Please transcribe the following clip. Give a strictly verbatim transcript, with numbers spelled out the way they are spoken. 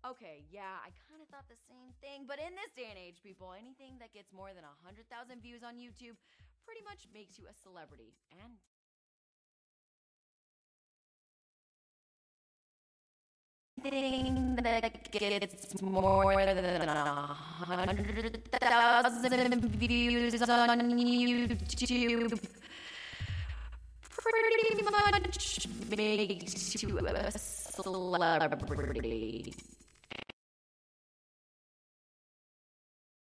Okay, yeah, I kind of thought the same thing. But in this day and age, people, anything that gets more than one hundred thousand views on YouTube pretty much makes you a celebrity. And anything that gets more than one hundred thousand views on YouTube pretty much makes you a celebrity.